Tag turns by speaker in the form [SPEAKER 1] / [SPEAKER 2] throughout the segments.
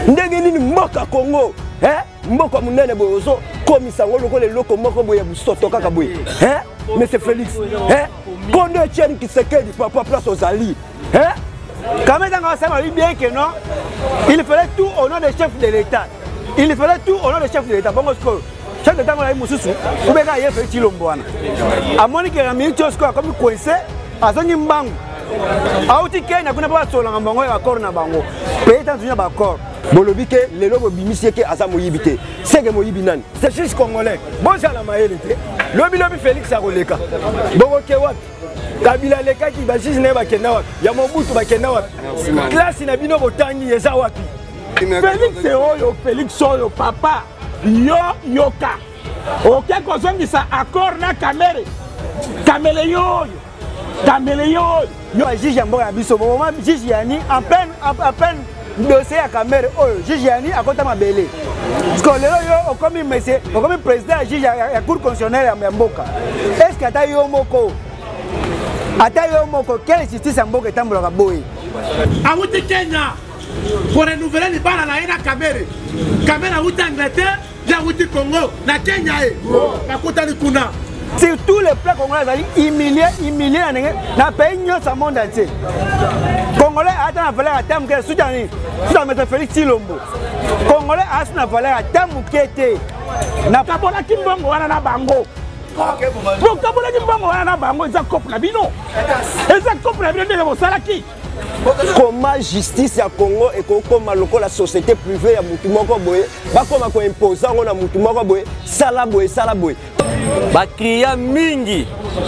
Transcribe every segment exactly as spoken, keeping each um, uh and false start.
[SPEAKER 1] ndenge nini mboka Congo hein mboka munene bozo komisango loko le loko moko boye busoto kaka boye hein monsieur Félix hein kondo Etienne Tshisekedi papa place aux alliés hein quand même dans ça dit bien que non il fallait tout au nom des chefs de l'État il fallait tout au nom des chefs de l'État bon chef de l'État on a eu mususu ou bien il fait Chilomboana à Monique la minute comme coincé à Zoni Mbangu auti Kenya kuna pas solanga bango ya accord na bango peut-être tunya ba accord bolobi ke lelo bo bimisi ke aza moyibité c'est que moyibi nani c'est juste congolais bon ça la maele te lobi lobi Félix akoleka boko ke wapi Kabila leka ki ba juste ne ba kenda wapi ya Mobutu ba kenda wapi classe na bino botangi eza wapi Félix oyo Félix oyo papa yo yoka OK kozongisa accord na Kamere Kamele yo Caméléon, yo juge mboka biso moment juge yani à peine à peine dossier à Kamere oh juge yani à côté mabele parce que lelo yo comme monsieur comme président juge ya cour constitutionnelle ya mboka est-ce que ata yo moko ata yo moko quelle justice mboka tambola boy awuti Kenya pour renouveler les bana na ina Kamere Kamere awuti Angleterre ya awuti Congo na Kenya e bakuta ni kuna sur tous les plans congolais, humiliés, humiliés dans le pays dans le monde entier. Congolais a la valeur à terme que Soudan, Soudan M. Félix Tshilombo. Congolais a la valeur à terme qui était. Na kabola kimbongo wana na bango. Pour kabola kimbongo wana na bango, ils ont coupé la bino. Ils ont coupé la bino de Salaki. Comment justice à Congo et comment la société privée à Moutoumoko Boye, comment on impose on a Moutoumoko Boye, Salaboye, Salaboye.
[SPEAKER 2] Bakria mingi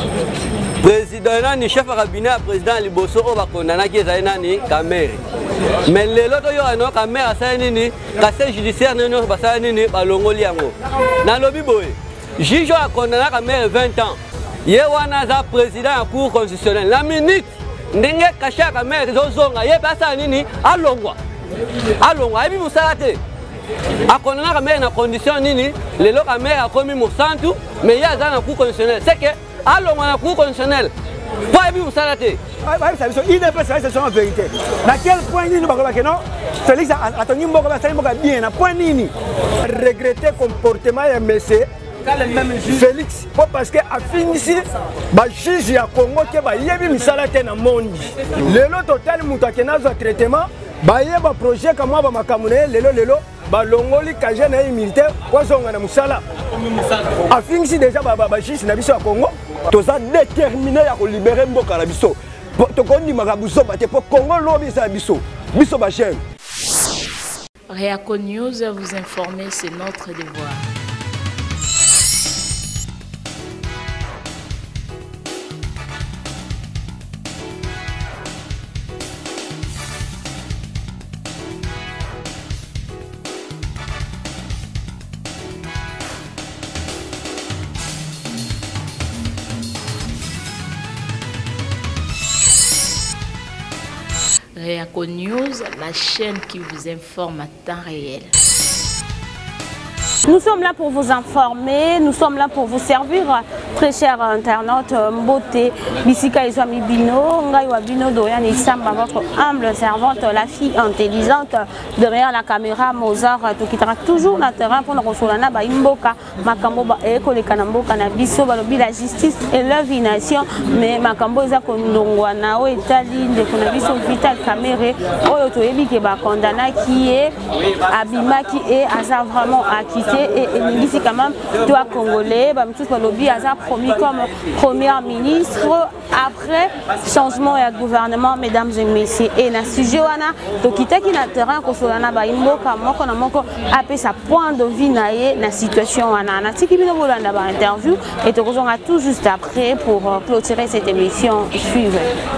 [SPEAKER 2] président ni chef cabinet président Liboso o bakondana ki zaina ni Kamere mais lelo to yo ano Kamere sa nini casier judiciaire nino basana nini balongoli yango na lobi boye juge akondana Kamere vingt ans ye wana za président ya cour constitutionnelle la minute ndenge kasha Kamere zozonga ye basa nini alongwa alongwa ebi musala te akondana Kamere na condition nini lelo Kamere akomi musantu mais il y a un cours constitutionnel c'est que allons à un cours constitutionnel pas bien vous s'arrêter
[SPEAKER 1] il n'est pas ça en vérité à quel point nous que non Félix a tenu mon bien à point nini regretter comportement de monsieur Félix parce que a fini ici ba juge ya Congo ke ba yebi misala te na monde lelo total mutakena za traitement ba yeba projet kama ba makamune lelo lelo ba longoli kaje na militaire kwa zonga na musala a fini ici déjà ba ba juge na biso ya Congo toza déterminé ya ko libérer mboka na biso to kondi makabuso ba te po Congo lobi sa biso biso ba chaîne
[SPEAKER 3] Réaco News vous informer c'est notre devoir. Réaco News, la chaîne qui vous informe à temps réel.
[SPEAKER 4] Nous sommes là pour vous informer, nous sommes là pour vous servir, très chers internautes. Mbote, Bissika Iswami Bino, Ngaïwa Bino Doyan Isamba, votre humble servante, la fille intelligente, derrière la caméra, Mozart, qui traque toujours le terrain pour nous consoler. Imboka, Makambo, Eko, les Kanamboka, Nabiso, Balobi, la justice et l'œuvre mais Makambo, Zakondongwana, Etali, de Konabiso, Vital Kamere, Oyoto Ebi, qui est condamné, qui est Abima, qui est Asa vraiment acquitté. Et ici quand même toi congolais bah tous lobby a promis comme premier ministre après changement de gouvernement mesdames et messieurs et na sujet wana to kitaki na terrain ko solana ba imboka moko na moko apé sa point de vue naé na situation wana na tiki bino bolanda ba interview et to kozonga tout juste après pour clôturer cette émission suivante.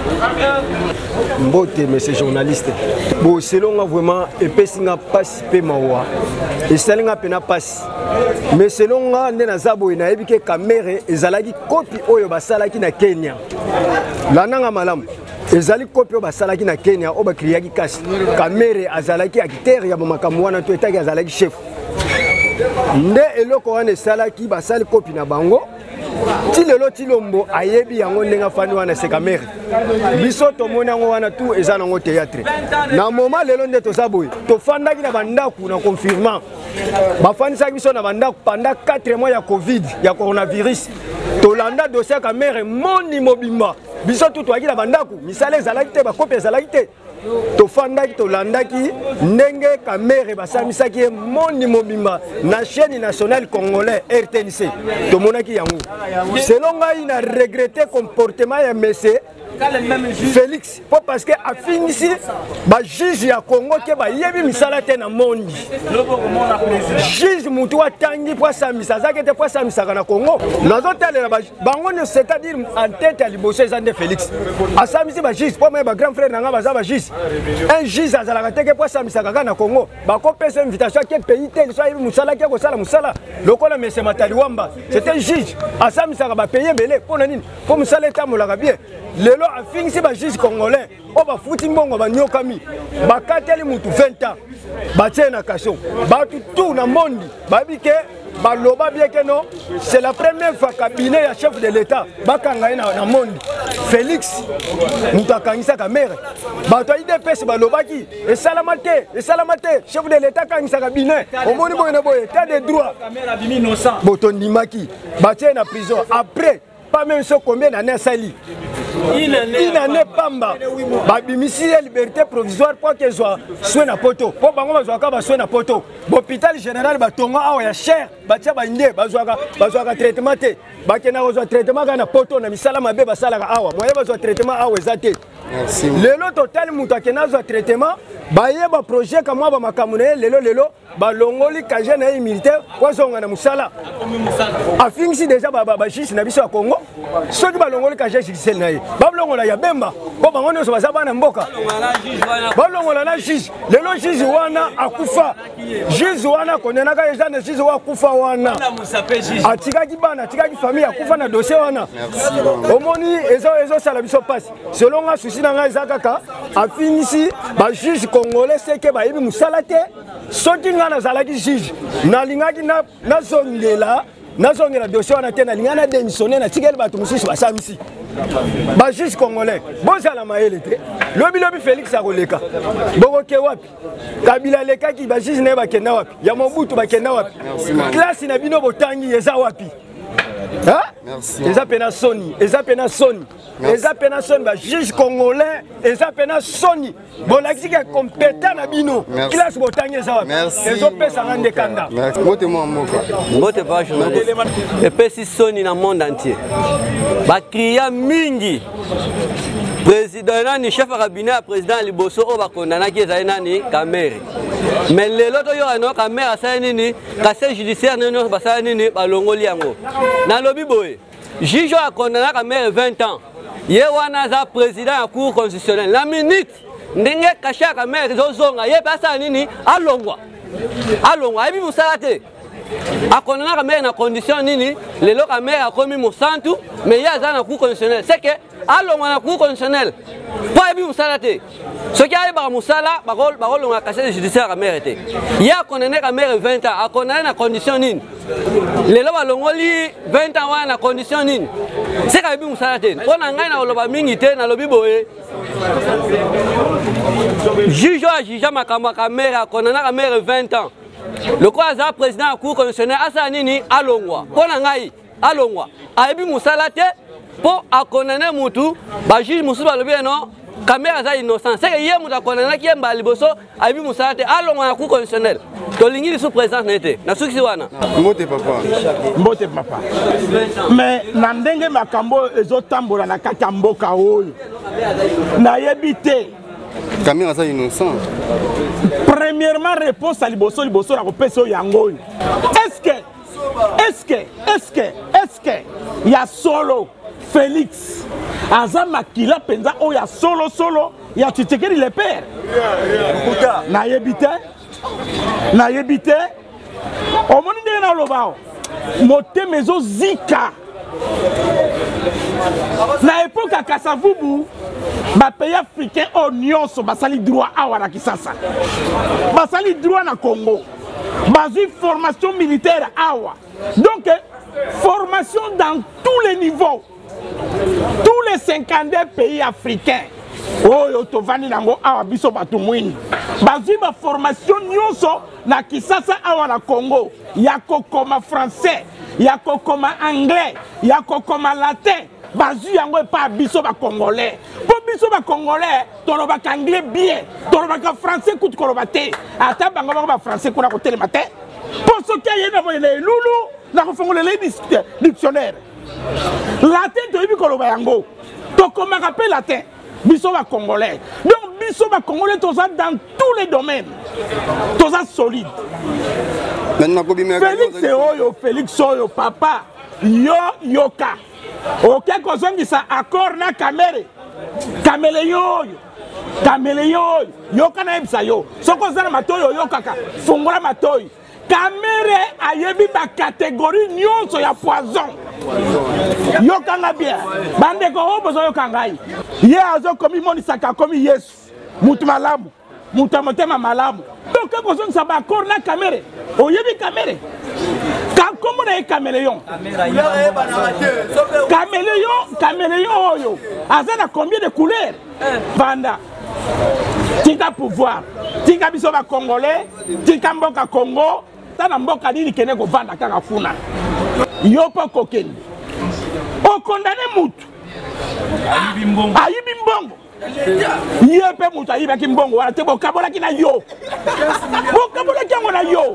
[SPEAKER 1] Mbote monsieur journaliste bon selon vraiment epesinga passe pe mawa et selinga pena passe mais selon nga ndena zabo ina ebike Kamere ezalaki copie oyo basalaki na Kenya lananga malamu ezali copie oyo basalaki na Kenya oba kriaki kasi Kamere azalaki acteur ya makambo wana to etaki azalaki chef nde eloko wana esalaki basali copie na bango ti lelo ti lombo ayebi yango ndenga fani wana se kamere biso to mona ngo wana tout eza nango théâtre na moment lelo nde to saboy to fandaki na bandaku na confirmant ba fani sa biso na bandaku pendant quatre mois ya covid ya coronavirus to landa dossier kamere moni mobimba biso tout to akila bandaku misale ezalaki te ba copie ezalaki te to fandaki to landaki ndenge kamere basamisaki moni mobimba na chaîne nationale congolais R T N C to monaki yango selon ngai na regretter comportement ya monsieur Félix pour parce que a fini ici ba juge ya Congo ke ba yebi misala te na mondi juge mutu wa tangi pour samisa zake te pour samisa na Congo nazo tele ba bango ne c'est-à-dire en tête ya liboso ezande Félix a samisi ba juge pour même ba grand frère nanga baza ba juge un juge azalaka te ke pour samisa kaka na Congo ba ko pesa invitation ke pays te so yebi musala ke ko sala musala lokola monsieur Matali Wamba c'était juge a samisa ba payer belé pour nini pour musala etamolaka bien lelo a fini si ba juge congolais o ba futi mbongo ba nyokami ba kateli mutu vingt ans ba tena kaso ba tout na mondi ba bike ba loba bien que non c'est la première fois cabinet ya chef de l'état ba kanga na na mondi Félix mutu akangisa kamere ba to I D P S ba loba ki et salamate et salamate chef de l'état kangisa cabinet au moni boye na boye état de droit kamera bimi innocent botondi maki ba tena prison après pas même ce combien d'années sali il n'en est pas bas babimisi liberté provisoire pour que soit soin na poto pour bango bazwaka ba soin na poto l'hôpital général batonga awa ya cher batia bande bazwaka bazwaka traitement te bakena kozwa traitement kana poto na misala mabe basalaka awa moye bazwa traitement awa ezate lelo total mutu akena azwa traitement baye ba projet kama ba makamune lelo lelo balongoli kaje na militaire kwa zonga na musala afingisi déjà ba ba justice na biso ya Congo soki balongoli kaje justice na ye balongola ya bemba ko bango nyonso baza bana mboka balongola na juge lelo juge wana akufa juge wana konenaka eza na juge wa kufa wana atikaki bana atikaki famille akufa na dossier wana omoni ezo ezo sala biso passe selon nga souci na nga eza kaka afingisi ba juge congolais seke ba yebi musala te soki nga nazalaki juge nalingaki na nazongela nazongela dossier wana te nalinga na démissionner na tikeli bato mosusu basamisi ba juge congolais bozala mayele te lobi lobi Félix akoleka bokoke wapi Kabila lekaki ba juge na bakenda wapi ya Mobutu bakenda wapi classe na bino botangi eza wapi Merci. Eza pena Sony, eza pena Sony, eza pena Sony ba juge congolais, eza pena Sony. Bolaki ke compétent na bino. Classe botangi eza wapi. Ezo pesa ngande kanda.
[SPEAKER 2] Mote mo moka. Mote ba journaliste. Et pesi Sony na monde entier. Ba kriya mingi. Président nani chef de cabinet président liboso o bakondana ki ezali nani kamere mais lelo to yo ano kamere asali nini kase judiciaire nino basali nini balongoli yango na lobi boye juge akondana kamere vingt ans ye wana za président ya cour constitutionnelle la minute ndenge kashe ya kamere zozonga ye pasa nini alongwa alongwa yebi musala te akondana kamere na condition nini lelo kamere akomi mosantu mais ye aza na cour constitutionnelle c'est que alongwa na cour constitutionnelle po yebi musala te soki ayebaka musala bakolonga kase judiciaire kamere te ye akondane kamere vingt ans akondane na condition nini lelo balongoli vingt ans wana na condition nini seka yebi musala te mpo na ngai na koloba mingi te nalobi boye juge oyo ajuge makambo ya kamere akondana kamere vingt ans lokola aza président ya cour constitutionnelle asala nini alongwa mpo na ngai alongwa ayebi musala te po akondane mutu ba juge mususu balobi eno kamera za innocent c'est que ye mutu akondana ki yemba liboso ayebi musala te alongwa na cour constitutionnelle tolingi lisu présidence na ete na sukisi wana
[SPEAKER 5] mbote papa mbote papa mais na ndenge makambo ezotambola na kati ya mboka oyo nayebi te
[SPEAKER 6] kamera za innocent.
[SPEAKER 5] Premièrement réponse à liboso liboso la kopesa yango est-ce que est-ce que est-ce que est-ce que il y a solo Félix aza makila penza o ya solo solo ya Tshisekedi le père na yebite na yebite o moni ndenge na lobao motema ezo zika na époque ya Kasavubu ba pays africain o nyonso basali droit awa na Kisasa basali droit na Congo bazui formation militaire awa donc formation dans tous les niveaux. Tous les cinquante-deux pays africains. Oyo tovani nango awa biso batu mwini. Bazwi ba formation nyonso na Kisasa awa na Congo. Yako koma français, yako koma anglais, yako koma latin. Bazwi yango pa biso ba congolais. Po biso ba congolais, tolobaka anglais bien, tolobaka français kutu kolobate. Ata bango ba français kuna ko telemate. Po soki yena boyele lulu na ko fongola le dictionnaire. Latin to ibi koloba yango. To koma rappel latin. Biso ba congolais. Donc biso ba congolais tous dans tous les domaines. Tous solide. Félix oyo, Félix oyo papa yo yoka. OK ko zongi sa accord na kamere. Kamele yo. Kamele yo. Yoka na ebisa yo. Soko zana matoyo yokaka. Fungola matoyo. Kamere ayebi ba catégorie nyonso ya poison. Yokanga bien. Bande ko obo zo yokangai. Ye azo komi moni saka komi Yesu. Mutu malamu. Mutu motema malamu. Donc ko zo sa ba accord na kamere. Oyebi kamere. Ka komo na caméléon. Caméléon, caméléon oyo. Azana combien de couleurs? Banda. Tika pouvoir. Tika biso ba congolais, tika mboka Congo. Tana mboka nini kene ko vanda kaka funa. Yo pa kokende. O condamné mutu. Ayibi mbongo. Ayibi mbongo. Yepe mutu ayiba ki mbongo wala te bokabola ki na yo. Bokabola ki ngona yo.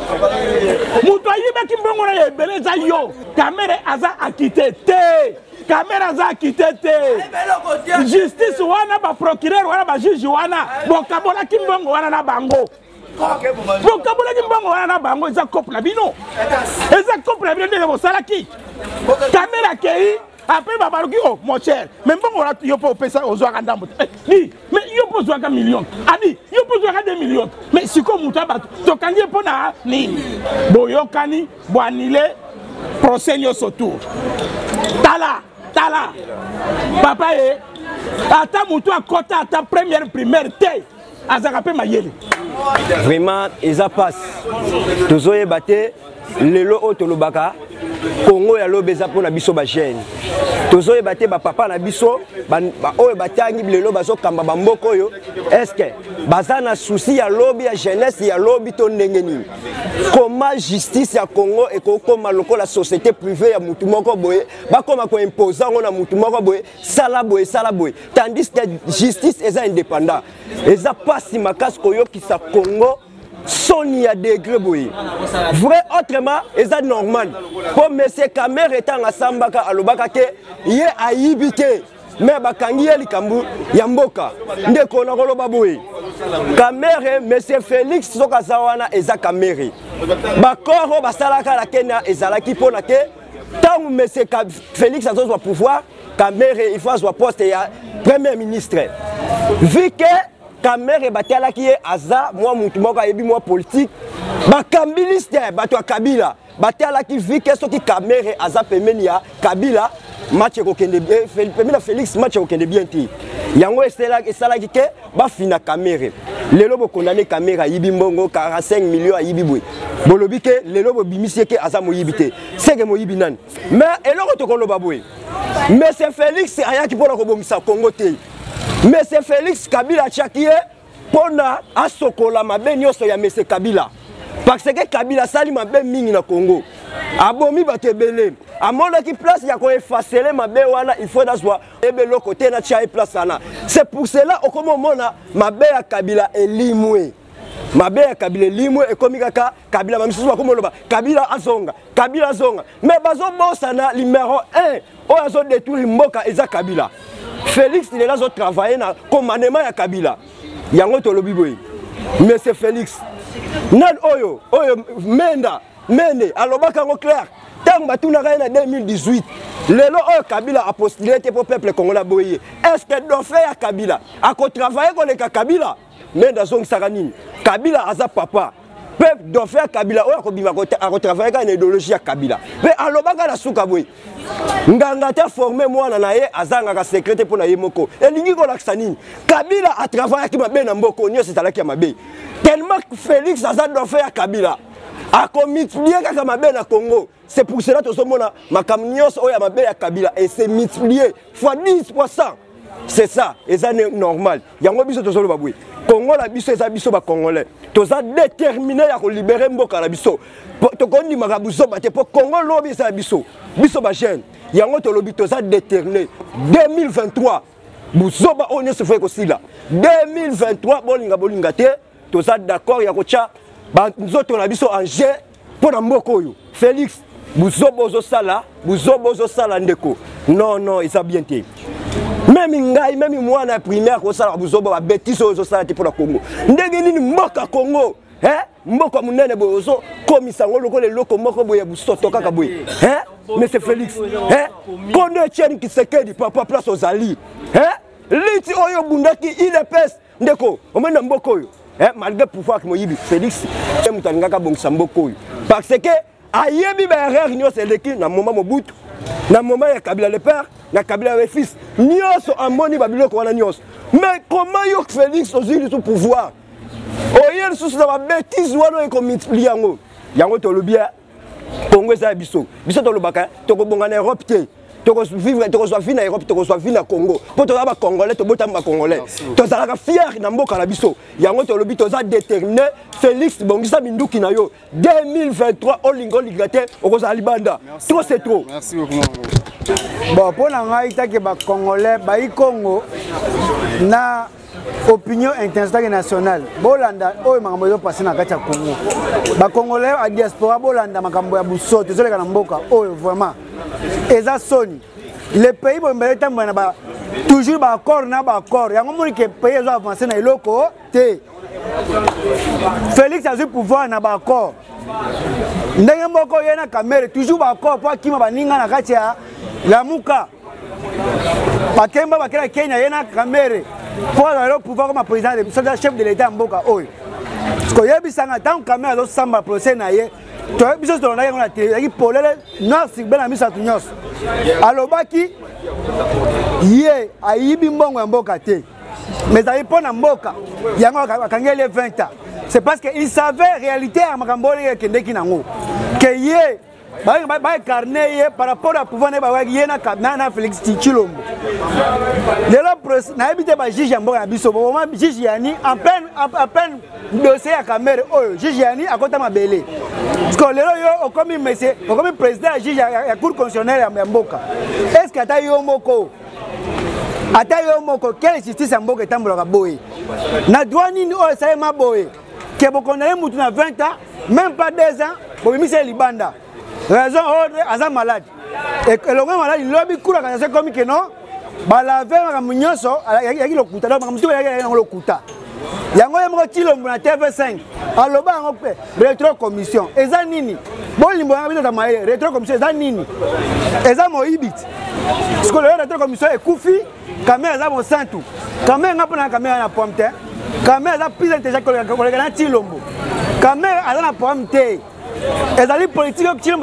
[SPEAKER 5] Mutu ayiba ki mbongo na yebeleza yo. Kamere aza akite te. Kamera aza akite te. Justice wana ba procureur wana ba juge wana bokabola ki mbongo wana na bango. Bokabola ki mbongo wana na bango eza couple na bino. Eza couple na bino de bo salaki. Kamera kei après babaruki oh mon cher même bon on a yo pour pesa ozwa ndambo ni mais yo pour zwa million ani yo pour zwa deux millions mais siko muta bato to kangi pona ni boyokani boanile procès nyoso tour tala tala papa e ata mutu akota ata première primaire te azaka pe mayele
[SPEAKER 1] vraiment eza passe tozoye baté lelo otolobaka Congo ya lobeza pona biso ba jeune tozoye baté ba papa na biso ba oyo batangi lelo bazo kamba ba mboko oyo est-ce que bazana souci ya lobby ya jeunesse ya lobby to ndenge nini comment justice ya Congo et comment lokola société privée ya mutu moko boye ba koma ko imposer ngona mutu moko boye sala boye sala boye tandis que justice eza indépendant eza pasi makasi koyo ki sa Congo Sony à degré boy. Vrai autrement, c'est normal. Comme monsieur Kamere étant à Sambaka à Lobakake, il est à Ibité. Mais Bakangi et Likambu, Yamboka. Ndeko na Rolo Baboui. Kamere, monsieur Félix Sokazawana et Zakamere. Bakoro, Basalaka la Kenya et Zalaki Ponake. Tant que monsieur Félix a son pouvoir, Kamere, il faut son poste et premier ministre. Vu que Kamere batala qui est aza moi mutumoka ebi moi politique ba kambiliste bato Kabila batala qui vit que soki Kamere aza pemeni ya Kabila match ko kende bien pemeni Félix match ko kende bien ti yango esela esala ki ke ba fina Kamere lelo bo condamner Kamere yibi mbongo quarante-cinq millions yibi boy bolobi ke lelo bo bimisie ke aza mo yibite c'est que mo yibi nan mais eloko to koloba boy mais c'est Félix aya ki pona ko bomisa Congo te. Mais c'est Félix Kabila Tchakie pour a sokola mabe nyoso ya monsieur Kabila. Parce que Kabila sali mabe mingi na Congo. Abomi batebele. Amona ki place ya ko effacer mabe wana il faut d'aswa ebelo côté na tcha place ana. C'est pour cela au comme mona mabe ya Kabila elimwe. Mabe ya Kabila elimwe e komikaka Kabila mamisusu comme loba. Kabila azonga, Kabila azonga. Mais bazo bosana numéro un. O azo détruire mboka eza Kabila. Félix il est là pour travailler dans le commandement de Kabila. Yango tolobi boy. Monsieur Félix. Nan oyo, oyo menda, mende, alobaka ngo clair. Tant batuna en deux mille dix-huit. Lelo oyo Kabila a postulé pour le peuple congolais boye. Est-ce que do faire Kabila a travailler avec Kabila? Menda zong saranini. Kabila aza papa. Peuple do faire Kabila oyo ko bima ko travailler avec une idéologie ya Kabila. Mais alobaka la suka boy. Nganga ta formé moi na ye azanga ka secrétaire pour na yemoko elingi ko lakisa nini Kabila a travaillé ki mabe na mboko nyo c'est alaki ya mabe tellement Félix aza do faire Kabila akomultiplier kaka mabe na Congo. C'est pour cela que ma camion oya mabe ya Kabila et c'est multiplié fois dix pour cent. C'est ça, et ça c'est normal. Yango biso to solo babwe. Congo la biso eza biso ba congolais. Toza déterminé à libérer mboka la biso. To kondi makabuso ba te po Congo lobi sa biso. Biso ba jeune. Yango to lobi toza déterminé. deux mille vingt-trois buzoba on se fait aussi là. deux mille vingt-trois bolinga bolinga te toza d'accord ya kocha ba nzoto la biso en jeu pour na mboko yo. Félix buzobo zo sala, buzobo zo sala ndeko. Non non, ça bien té. Même ngai même moi na primaire ko sala buzobo ba bêtise zo sala te pour la Congo. Ndenge nini mboka Congo, hein? Mboka munene bozo komisa ngolo ko le loko moko boya busoto kaka boye. Hein? Mais c'est Félix. Hein? Kondo Etienne Tshisekedi papa place aux alliés. Hein? Liti oyo bundaki il est peste ndeko. Omena mboko yo. Hein? Malgré pouvoir que moyibi Félix et mutangaka bongisa mboko yo. Parce que ayebi ba erreur nyos eleki na moment Mobutu. Na moment ya Kabila le père, na Kabila le fils. Nyos amoni babiloko wana nyos. Mais comment yo Félix aussi du pouvoir? Oyer sous la bêtise wana ko multiplier yango. Yango to lo bien. Congo za biso. Biso to lo baka to ko bonga na Europe te. To ko vivre to ko so vivre na Europe to ko so vivre na Congo. Po to ba congolais to bota ba congolais. To za la fier na mboka na biso. Yango to lo bi to za déterminé Félix bongisa binduki na yo. deux mille vingt-trois olingo ligate oko za libanda. Trop c'est trop.
[SPEAKER 6] Merci beaucoup.
[SPEAKER 7] Bon, pour ngai take ba congolais ba i Congo na opinion internationale bolanda oyo makambo yo passé na kati ya Congo ba congolais a diaspora bolanda makambo ya busoto ezoleka na mboka oyo vraiment eza soni le pays bombele tambo na ba toujours ba accord na ba accord yango moni ke pays ezo avancer na eloko te Félix a eu pouvoir na ba accord ndenge mboko yena kamere toujours ba accord pour akima baninga na kati ya lamuka bakemba bakela Kenya yena kamere pour le pouvoir comme président de chef de l'État mboka oyo. Parce que yebisanga tant kamera zo samba procès na ye. To biso to na ngona te yaki polele non si bena misa tunyos. Alobaki ye ayibi mbongo ya mboka te. Mais ça répond na mboka. Yango akangele vingt ans. C'est parce que il savait réalité à makambo le kendeki nango. Que ye ba ba carnet par rapport à pouvoir ba yena na Félix Tshilombo. Lelo procès na habité ba juge mboka na biso bo moment juge yani en plein en plein dossier à caméra oyo juge yani akota mabele. Parce que lelo yo okomi monsieur okomi président juge ya cour constitutionnelle ya mboka. Est-ce que ata yo moko ata yo moko quelle justice mboka etambola boye. Na droit nini oyo ça ma boye. Que bokonale mutu na vingt ans même pas deux ans bo mise libanda. Raison ordre aza malade. Et le gars malade il lobi kura quand c'est comme que non. Ba la veille ma munyoso yaki lokuta donc mutu yaki lokuta. Yango yemo Tshilombo na T V cinq. Aloba ngo pe rétro commission. Eza nini? Bon limbo ya bino ta maye rétro commission eza nini? Eza moibit. Parce que le rétro commission est koufi, caméra eza bon santu. Caméra ngapo na caméra na pomte. Caméra eza plus intelligent que le gars Tshilombo. Caméra eza na pomte. Et les politiques qui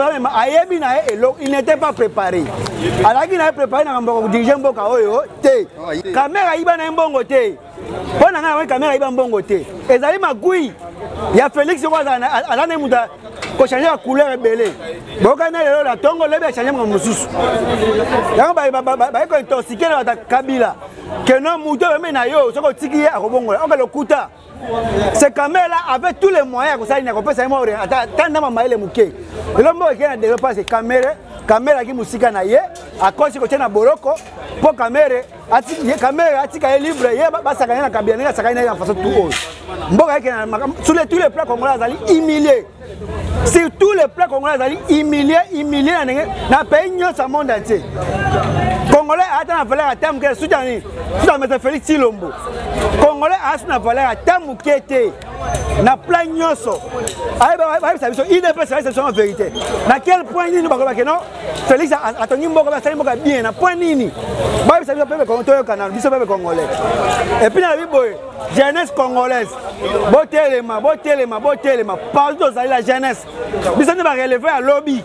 [SPEAKER 7] il n'était pas préparé. Alors qu'il n'avait préparé dans diriger Mboka Oyo, caméra iba na mbongo te. Pour na caméra iba mbongo te. Et les magui, il y a Félix Oazana, alane muda ko changer la couleur belé. Boka na lelo la tongo lebe changer mon mususu. Donc ba ba ba ko intoxiquer la Kabila. Que non muto même na yo, soko tiki ya kobongo. On va le kuta. Ces caméras avec tous les moyens que ça il n'y a pas ça moi tant na mama ile muke elombo qui na développer ces caméras caméra qui musika na ye à cause que na boroko pour caméra ati caméra ati ka libre ye ba sakanya na kabia na sakanya na façon tout haut mboka yake sur les tous les plats congolais azali humilié sur tous les plats congolais azali humilié humilié na pays nyonso monde entier congolais ata na valeur à terme que soutenu soutenu M. Félix Tshilombo congolais a na valeur à terme kete na plan nyonso ay ça il ne peut pas c'est en vérité na quel point ni ba que non Félix atongi mboko ba sali mboka bien na point nini ba ça peut contrôler canal biso peuple congolais et puis na biboye jeunesse congolaise botelema botelema botelema partout dans la jeunesse biso ne va relever à lobby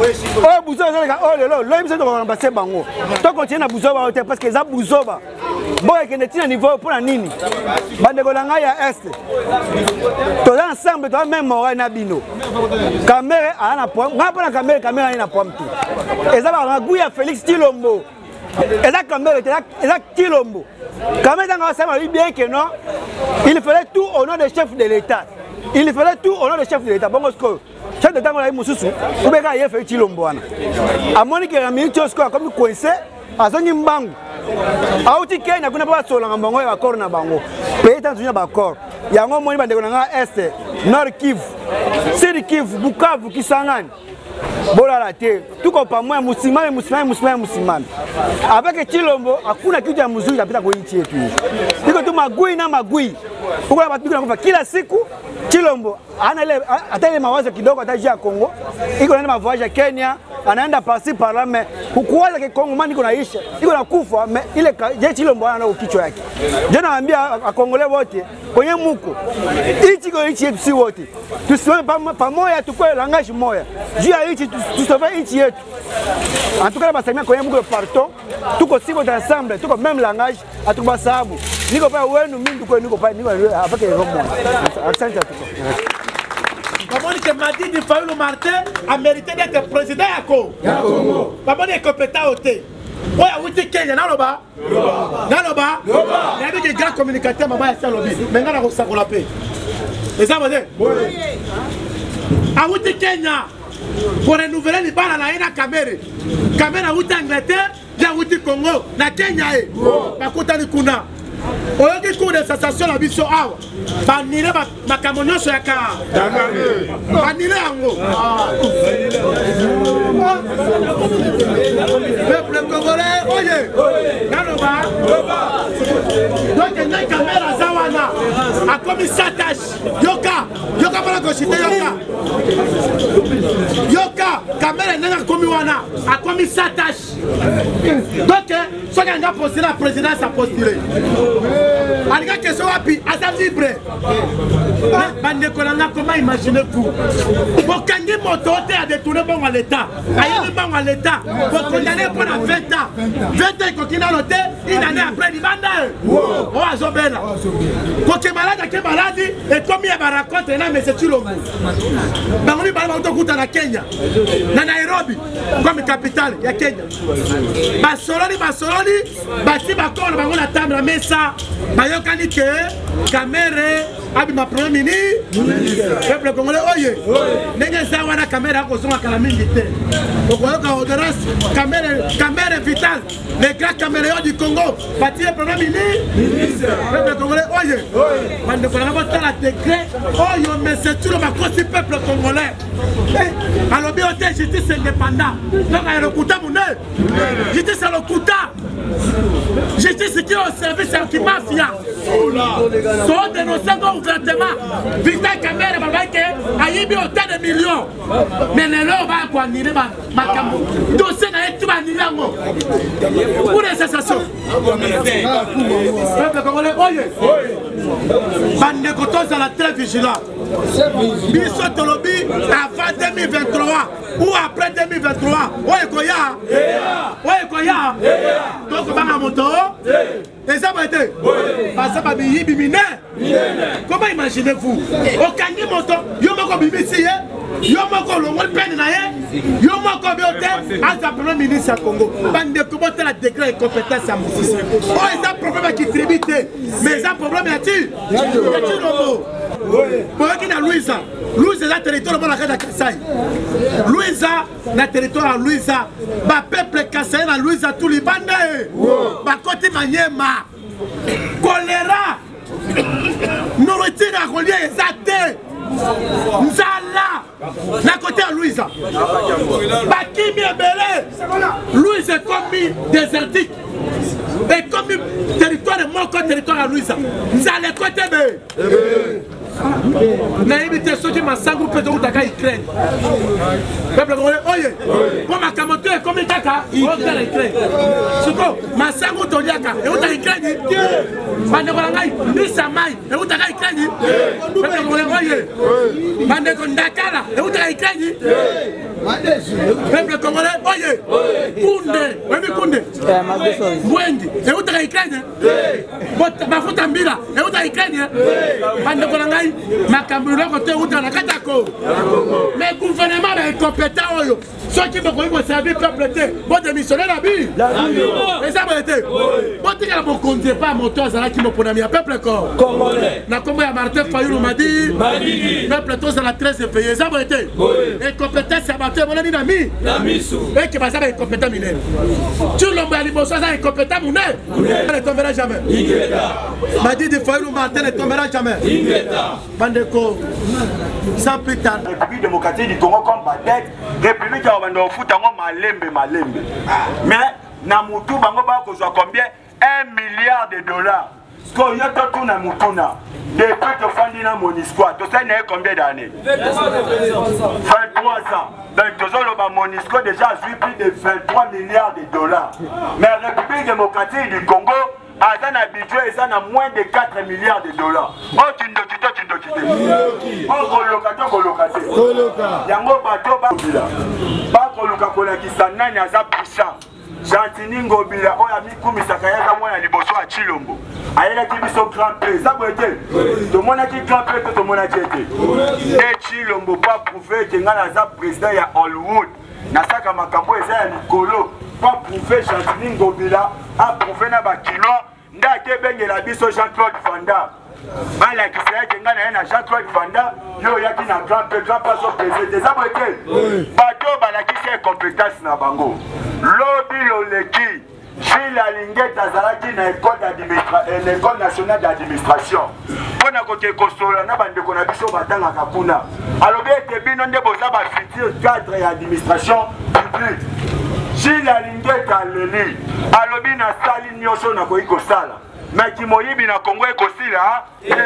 [SPEAKER 7] oh buzo ça oh lelo lobby ça doit remplacer bango to continuer na buzoba parce que ça buzoba boye kende tina niveau pour la nini bandeko na ngai ya est toza ensemble toza même moral na bino Kamere ana pomme nga pona Kamere Kamere ana pomme tout eza ba magui ya Félix Tshilombo eza Kamere eza Tshilombo Kamere tanga ça lui bien que non il fallait tout au nom du chef de l'état il fallait tout au nom du chef de l'état bon que chef de l'état ngala mususu ubeka ye Félix Tshilombo ana amoni que la minute score comme coincé azongi mbangu auti Kenya kuna ba solanga mbongo ya corps na bango pe tanzunya ba corps yango moni bandeko na est Nord Kivu Sud Kivu Bukavu Kisangani bola la te tuko pamoja musimame musimame musimame musimame avec Tshilombo hakuna kitu ya mzuri tapita kwa nchi yetu niko tu magui na magui uko na batu na kila siku Tshilombo ana ile hata ile mawazo kidogo atajia Kongo iko na mavoyage ya Kenya anaenda pasi par mais kukuwaza ke Kongo mani iko naisha iko na kufa mais ile je Tshilombo ana ukichwa yake je naambia akongole wote kwenye muko ichi iko ichi yetu si wote tusiwe pamoja tukue langage moja juu ya ichi tusove ichi yetu en tout cas basamia kwenye muko partout tuko siko ensemble tuko même langage atubasabu niko pa wenu mimi kwa niko pa niko avec les roms accent à tout.
[SPEAKER 5] Comment que Madidi Fayulu Martin a mérité d'être président à Congo. Comment est compétent au thé. Oui, à Witi Kenya, Naloba. Naloba. Il y a des grands communicateurs, maman, il y a un lobby. Mais on a ça pour la paix. Et ça, vous savez. À Witi Kenya, pour renouveler les balles à la haine à Kamere. Kamere à Witi Angleterre, il y a Witi Congo. Na Kenya, par contre, il y a oyoki cours de sensation la biso awa banile makambo nyonso ya ka banile yango peuple congolais oye naloba donc ngai Kamere aza wana akomi satash yoka yoka mpona koshite yoka yoka Kamere ndenge akomi wana akomi satash donc soki anga postule la présidence apostule alika question wapi aza libre bandeko nanga comment imaginez-vous bokangi moto te a détourné bongo à l'état ayebi bongo à l'état bokondamné mpona vingt ans vingt ans ekoki nano te une année après libanda o azobela koke maladi ake maladi ekomi ya baracontre na mese Tshilombo bango mibale bakotokuta na Kenya na Nairobi comme capitale ya Kenya basololi basololi bati bakolo bango na table na mesa bayokani ke Kamere abi ma premier ministre peuple congolais oye ndenge za wana Kamere akozonga kala mingi te okoyoka odorance Kamere Kamere vital les grands caméléons du Congo bati le premier ministre peuple congolais oye bande ko na bota la décret oyo mais c'est tout le makosi peuple congolais alors bien hôtel justice indépendant donc à l'okuta mune justice à l'okuta justice qui est au service anti-mafia sont dénoncés ouvertement Victor Kamere babake ayibi autant de millions mais les lois va quoi annuler ma cambo dossier na yetu ba nilango pour les sensations peuple congolais oye bande kotoza la très vigilant biso tolobi avant deux mille vingt-trois ou après deux mille vingt-trois oye koya oye koya donc banga moto et ça va être parce que babi bimine comment imaginez-vous okangi moto yo moko bimisi ye yo moko longol peine na ye yo moko biote asa premier ministre ya Congo bande ko bote la décret et compétence à Moussisi oh c'est un problème qui tribute mais c'est un problème là tu ya tu nombo boki na Louisa Louisa la territoire de la Casa Kasai Louisa la territoire de Louisa ba peuple Kasai na Louisa tout les bande ba côté Maniema choléra nourriture à relier exacté Nzala na côté à Louisa Bakimi Ebele Louisa est comme désertique et comme territoire de mon côté territoire à Louisa Nzala côté B nayebi te soki masango mpe tokutaka Ukraine peuple congolais oye po makambo to ekomi kaka okala Ukraine siko masango toliaka euta Ukraine bandeko na ngai ndisa mai eutaka Ukraine peuple congolais oye bandeko ndakala eutaka Ukraine peuple congolais oye kunde webi kunde bwendi eutaka Ukraine mafuta mbila euta Ukraine bandeko na ngai makambo loko te euta na katako mais gouvernement ba incompétent oyo soki bokoyi koservi peuple te bo démissionner na bi eza boye te botikala bokonzi pa moto azalaki moponami ya peuple congolais na kombo ya Martin Fayulu madi peuple tozala très effrayé eza boye te incompétence ya bato emonani na mi eke baza ba incompétent minene Tshilombo ya liboso aza incompétent munene ne tombera jamais madi de Fayulu Martin ne tombera jamais bandeko sans plus tarder
[SPEAKER 7] République démocratique du Congo comme Badette République ya bando futa ngo malembe malembe mais na mutu bango ba ko zwa combien un milliard de dollars ko yoto tuna mutuna depuis que fandi na Monisco to ça n'est combien d'années vingt-trois ans donc tozolo ba Monisco déjà a plus de vingt-trois milliards de dollars mais la République démocratique du Congo a un budget et ça a moins de quatre milliards de dollars. Oh, tu ne dois pas, tu ne dois pas. Oh, colocateur, colocateur. Yango bato ba bila. Ba coloca kola ki sanani aza puissant. Jantini ngobila oya mikumi sakaya za mwana liboso a Tshilombo. Ayela ki biso grand prix. Ça boete. To mona ki grand prix to mona jete. Et Tshilombo pas prouver que ngana za président ya Hollywood. Nasaka makambo eza ya likolo. Pas prouver Jantini ngobila a prouver na ba kinois. Ndake bengela biso Jean-Claude Van Damme. Ala kisaya kenga na na Jean-Claude Van Damme yo yaki na grand peu grand pas au président des aboués. Bato balakisi compétence na bango. Lobi loleki Gilles Alingé Tazalaki na école d'administration l'école nationale d'administration. Pona kote kosola na bande kona biso batanga kakuna. Alobi ete bino nde boza ba futur cadre et administration publique. Gilles Alingé Taleli alobi na sali nyonso na koyi kosala mais kimoyibi na Congo ekosila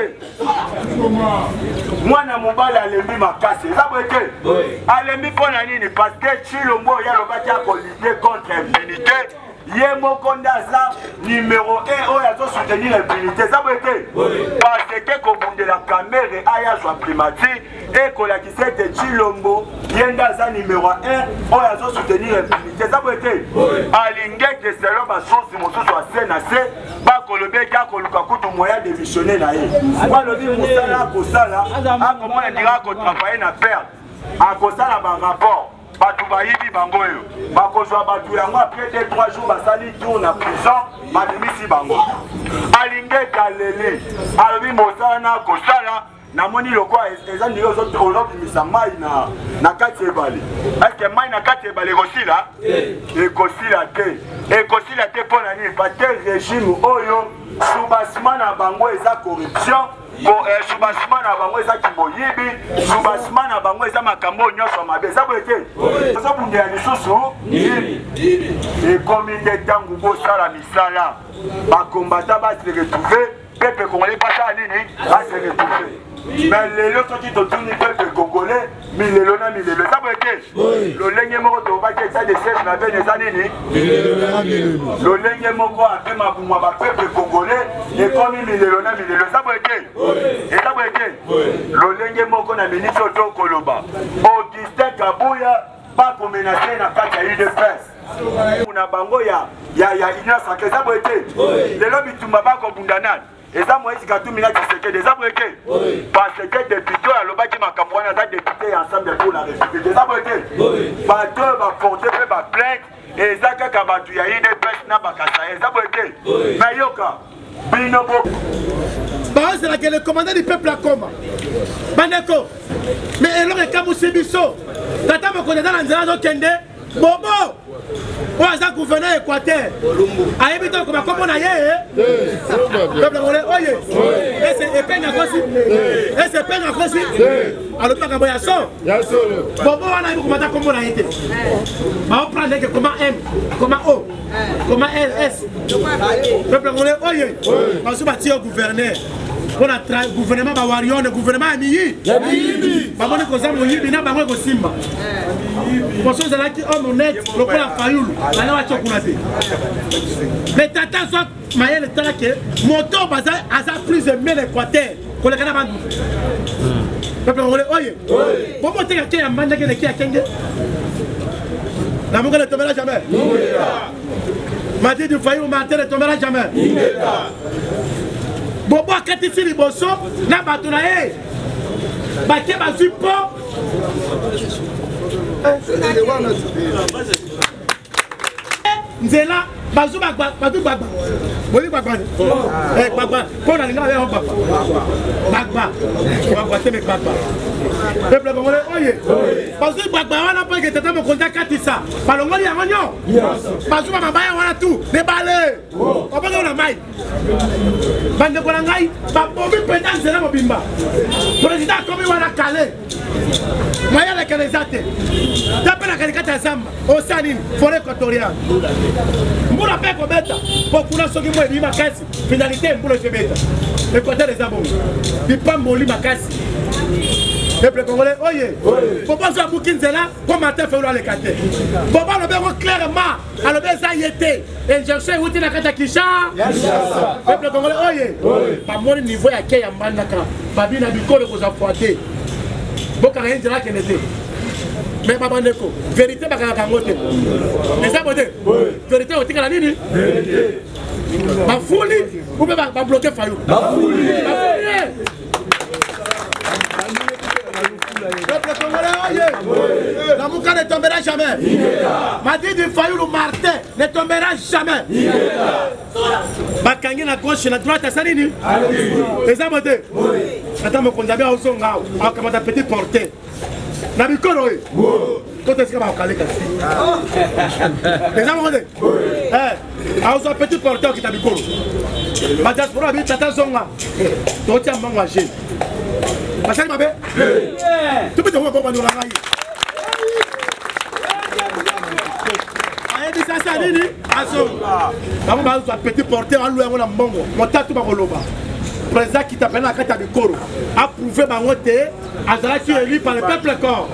[SPEAKER 7] mwana mobali alembi makasi eza boye alembi mpona nini parce que Tshilombo oyo alobaki akolide contre impunité ye moko nde aza numéro un oyo azosoutenir impunité eza boye te parce que kobundela Kamere aya azwa primature ekolakisa ete Tshilombo ye nde aza numéro un oyo azosoutenir impunité eza boye te alingeke selo basosi mosusu ase na se bakolobeki akoluka kutu moya démissionner na ye balobi mosala akosala akomona ndenge akotravaille na perte akosala barapport bato bayibi bango oyo bakozwa bato yango après deux trois jours basali tour na prison babimisi bango alingeki alele alobi mosala na akosala namoni lokwa eza ndenge ozobimisa mai na kati ebale eske mai na kati ebale ekosila ekosila te ekosila te mpo na nini pate régime oyo soubassement na bango eza corruption soubassement na bango eza kimoyibi soubassement na bango eza makambo nyonso mabe eza boye te ozobundela lisusu ekomi nde ntango bosala misala bakombata base retrouve peuple congolais basala nini base retrouve mais lelo soki totuni peuple congolais milelo na milelo eza boye te lolenge moko tobaki eza de siège na bene eza nini lolenge moko ape mabumwa bapeuple congolais ekomi milelo na milelo eza boye te eza boye te lolenge moko na ministre oto koloba Augustin Kabuya bakomenase na kati ya U D P S na bango ya union sacrée eza boye te lelo bitumba bakobunda nani eza Moïse Katumbi na Tshisekedi eza boye te parce que député alobaki makambo wana aza député ensemble pour la république eza boye te bato baporte mpe baplainte eza kaka bato ya U D P S na bakasa eza boye te na yoka bino bo
[SPEAKER 5] baozelaka le commandant du peuple akoma bandeko mais eloko ekamusi biso tata mokonzi aza na nzela azokende bobo oyo aza gouverneur équateur ayebi to okoma kombo na ye peuple congolais oye ese epenga kosi ese epenga kosi alobi makambo ya so bobo wana ayebi komata kombo na ye te baoprendre ke koma m koma o koma ls peuple congolais oye basu batie yo gouverneur
[SPEAKER 8] pour le gouvernement Bawarion, le gouvernement Amiyi. Maman est causé mon yibi, n'a pas moi Simba. Pour ceux qui ont honnête, le coup la fayoul, la loi chocolatée. Mais tata soit maïe le temps que moto bazar a ça plus de mille Équateur pour le Canada. Peuple congolais, oye. Bon monter quelqu'un à manger quelqu'un qui a kenge. La mouka ne tombera jamais. Madi du fayoul Martin ne tombera jamais. Bobo akati si liboso na bato na ye bake bazwi po nzela bazwi gbagba bazwi gbagba boli gbagba eh gbagba ko na linga ya gbagba gbagba gbagba teme gbagba peuple congolais oye bazwi gbagba wana pa ke tata mo konta katisa balongoli ya ngonyo bazwi mama ya wana tu ne bale obanga na mai bande ko ngai ba bobi penda nzela mobimba président komi wana kale maya la kanezate tapela kalikata zamba osanini forêt équatoriale mbula pe ko beta pokuna soki mo ebi makasi finalité mbula ke beta équateur les abongo bipamboli makasi peuple congolais oye popo zo bukinzela ko matin fait le kate popo le be clairement alors be ça yete injection uti na kata kisha peuple congolais oye ba moni niveau ya ke ya mbandaka babi na bikolo ko za foate boka nzela kenete mais baba ndeko vérité bakaka kangote mais ça bote vérité otika la nini vérité ba fuli ou ba ba bloquer fayou ba fuli peuple congolais, la mouka ne tombera jamais. Madi du Fayoulou Martin ne tombera jamais. Bakangi na gauche na droite, ça nini? Les amotés. Attends, mon condamné au son, à comment ta petite portée. Na bikoro eh. Quand est-ce que va caler kasi? Les amotés. Eh, à son petit porteur qui t'a bikoro. Ma diaspora bi tata zonga. To tia mangwa je. Pasali mabe? Tu peux te voir pour nous la railler. Aïe, ça c'est nini? Azo. Maman va un petit porteur à louer mon mbongo. Mon tatu ba koloba. Président qui t'appelle la carte de Koro a prouvé bangote Azala qui est élu par le peuple corps.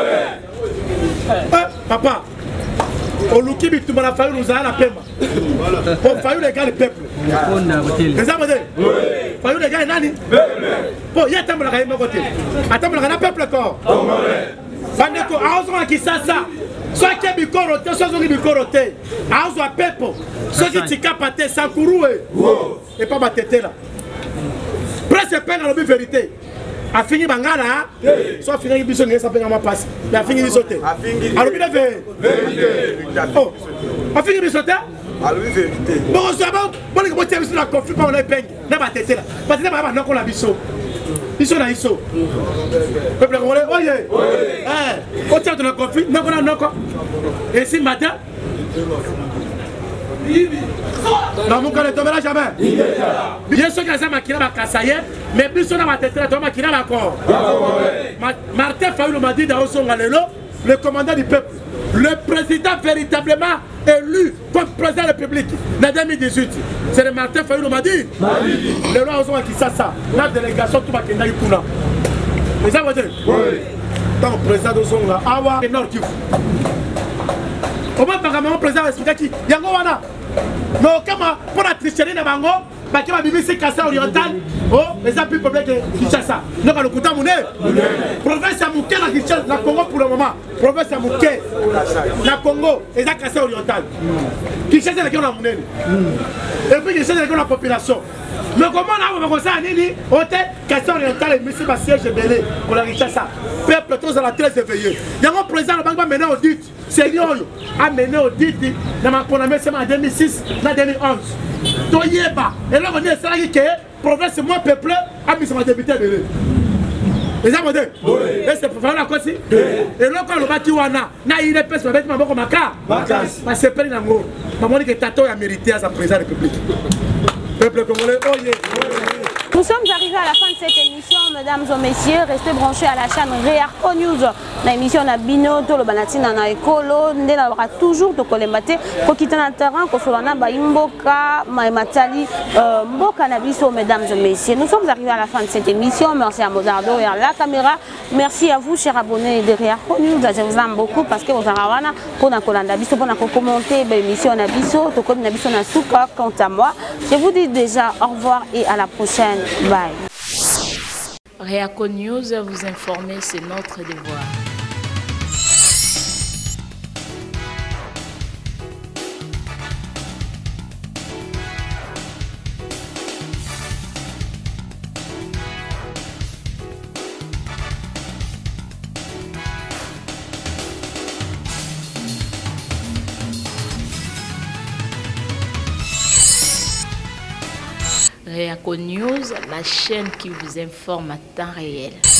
[SPEAKER 8] Papa, au Luki Bitumba la faillite nous a la pema. Pour faillite les gars le peuple. Les amis, faillite les gars nani? Pour y attendre la gagne côté. Attendre la peuple corps. Bandeko aozo qui ça ça. Soit qui bikorote, soit qui bikorote. Aozo pepo. Soit qui tika pate sankuruwe. Et pas batete là. Presque peine à la vérité. A fini bangala, soit fini biso ne sa peine à ma passe. Mais a fini bisote. Alors bien vérité. Oh. A fini bisote? Alors vérité. Bon ça va, bon les botter sur la conflit pas on les peine. Na batete là. Parce que na ba non la biso. Biso na iso. Peuple congolais, oye. Eh, au tient de la conflit, non on a non quoi. Et si matin non, mon ne tombera jamais. Bien sûr que ça m'a va casser, mais plus on a ma tête, on m'a va encore. Martin Fayoulou m'a dit dans son galélo, le commandant du peuple, le président véritablement élu comme président de la République en deux mille dix-huit. C'est le Martin Fayoulou m'a dit. Le roi Oson qui ça ça, la délégation tout va qu'il y ait Kuna. Les amis, donc le président de son là, Awa et Nord Kivu. Comment par exemple le président explique qui yango wana mais comment pour la tricherie na bango ba ki ba B B C Kassa oriental oh les appuis publics de Kinshasa donc le kuta mune province ya Muke na Kinshasa na Congo pour le moment province ya Muke na Congo et za Kassa oriental Kinshasa na kona mune et puis Kinshasa na la population mais comment on va comme ça nini hôtel Kassa oriental et monsieur ba siège belé pour la Kinshasa peuple tous à la très éveillé yango président le banque va mener audit Seigneur a mené audit dans ma condamné en deux mille six en deux mille onze. Toyeba et là on est ça qui est province moins peuplée a mis son député de les amis et c'est pour faire la cosa et là quand le bâti wana na il est pèse avec ma boko maka parce que c'est nango maman dit que tato a mérité à sa présidence de la République peuple congolais oyé.
[SPEAKER 4] Nous sommes arrivés à la fin de cette émission, mesdames et messieurs. Restez branchés à la chaîne Réarco News na émission na bino to lo banatina na ekolo nde na lora toujours to kolembate ko kitana terrain ko solana ba imboka ma matali mboka na biso mesdames et messieurs. Nous sommes arrivés à la fin de cette émission. Merci à Modardo et à la caméra. Merci à vous chers abonnés de Réaco News. Je vous aime beaucoup parce que vous avez pour na kolanda biso pour na commenter l'émission na biso to comme na biso na souka. Quant à moi, je vous dis déjà au revoir et à la prochaine. Bye.
[SPEAKER 3] Réaco News, vous informer, c'est notre devoir. Réaco News, la chaîne qui vous informe à temps réel.